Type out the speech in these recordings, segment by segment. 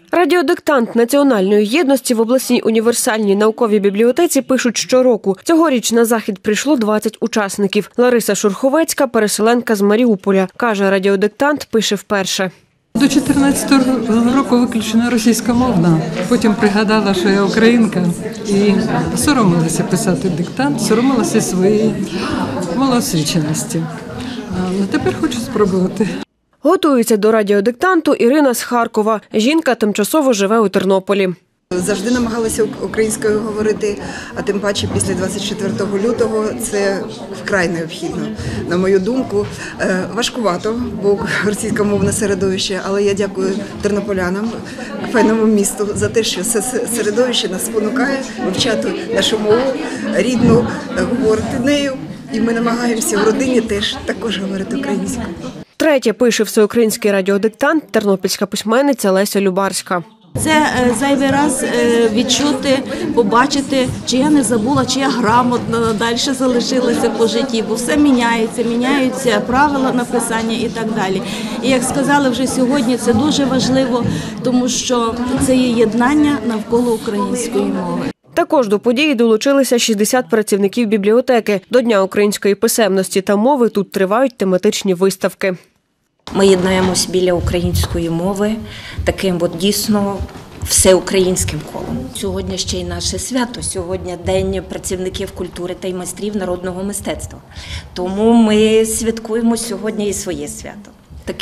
Радіодиктант Національної єдності в обласній універсальній науковій бібліотеці пишуть щороку. Цьогоріч на захід прийшло 20 учасників. Лариса Шурховецька – переселенка з Маріуполя. Каже, радіодиктант пише вперше. До 14-го року виключно російськомовна. Потім пригадала, що я українка і соромилася писати диктант, соромилася своєї малоосвіченості. Але тепер хочу спробувати. Готується до радіодиктанту Ірина з Харкова. Жінка тимчасово живе у Тернополі. Завжди намагалася українською говорити, а тим паче після 24 лютого це вкрай необхідно. На мою думку, важкувато, бо російськомовне середовище, але я дякую тернополянам, файному місту, за те, що це середовище нас спонукає вивчати нашу мову, рідну, говорити нею. І ми намагаємося в родині теж також говорити українською. Третє пише всеукраїнський радіодиктант тернопільська письменниця Леся Любарська. Це зайвий раз відчути, побачити, чи я не забула, чи я грамотно далі залишилася по житті, бо все міняється, міняються правила написання і так далі. І як сказали вже сьогодні, це дуже важливо, тому що це є єднання навколо української мови. Також до події долучилися 60 працівників бібліотеки. До Дня української писемності та мови тут тривають тематичні виставки. Ми єднаємось біля української мови таким дійсно всеукраїнським колом. Сьогодні ще й наше свято, сьогодні День працівників культури та й майстрів народного мистецтва. Тому ми святкуємо сьогодні і своє свято.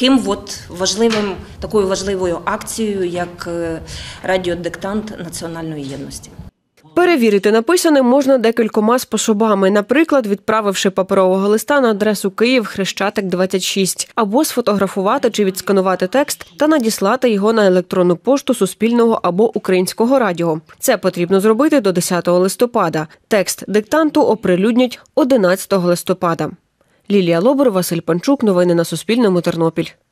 Такою важливою акцією, як радіодиктант Національної єдності. Перевірити написане можна декількома способами, наприклад, відправивши паперового листа на адресу Київ, Хрещатик, 26, або сфотографувати чи відсканувати текст та надіслати його на електронну пошту Суспільного або Українського радіо. Це потрібно зробити до 10 листопада. Текст диктанту оприлюднять 11 листопада. Лілія Лобур, Василь Панчук. Новини на Суспільному. Тернопіль.